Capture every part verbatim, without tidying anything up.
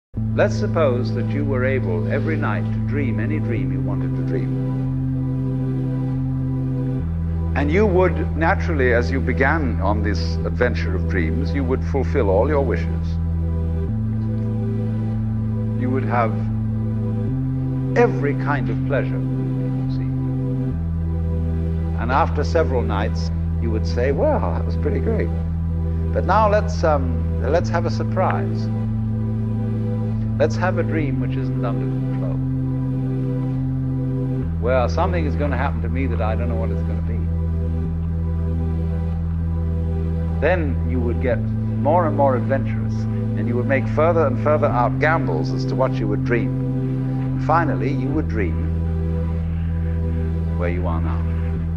Let's suppose that you were able every night to dream any dream you wanted to dream. And you would naturally, as you began on this adventure of dreams, you would fulfill all your wishes. You would have every kind of pleasure, see. And after several nights, you would say, well, that was pretty great. But now let's, um, let's have a surprise. Let's have a dream which isn't under control. Well, something is going to happen to me that I don't know what it's going to be. Then you would get more and more adventurous, and you would make further and further out gambles as to what you would dream. And finally, you would dream where you are now.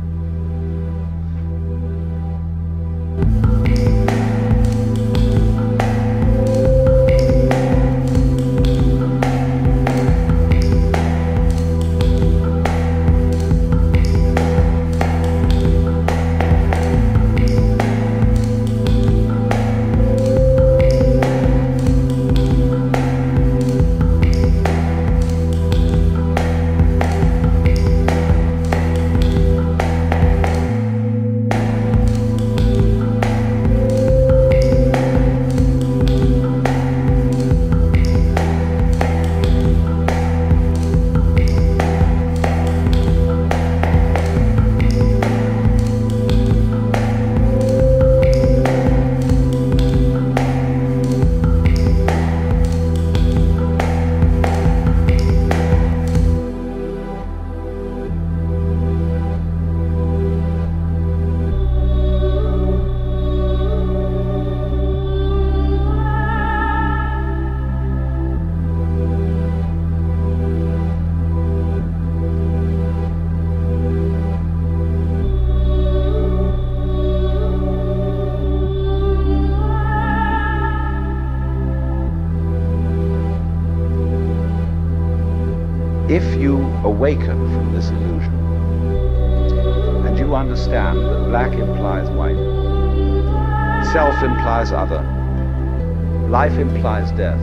If you awaken from this illusion, and you understand that black implies white, self implies other, life implies death,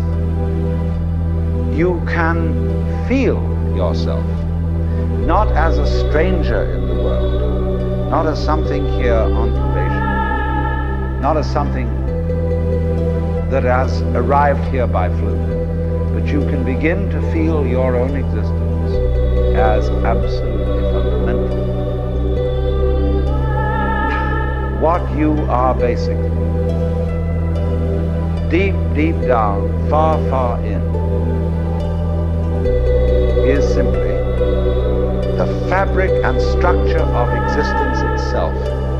you can feel yourself not as a stranger in the world, not as something here on probation, not as something that has arrived here by fluke, but you can begin to feel your own existence as absolutely fundamental. What you are basically, deep, deep down, far, far in, is simply the fabric and structure of existence itself.